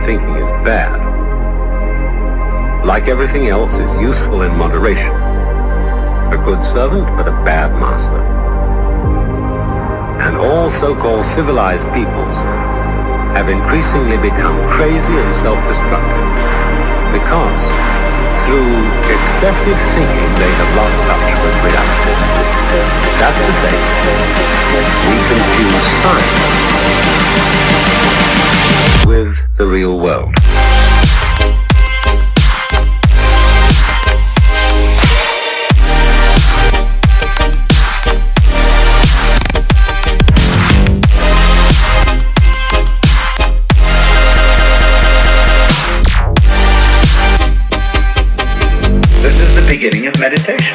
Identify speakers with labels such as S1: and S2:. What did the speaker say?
S1: thinking is bad. Like everything else, is useful in moderation. A good servant, but a bad master. And all so-called civilized peoples have increasingly become crazy and self-destructive because through excessive thinking they have lost touch with reality. That's to say, we confuse science with the real world.
S2: This is the beginning of meditation.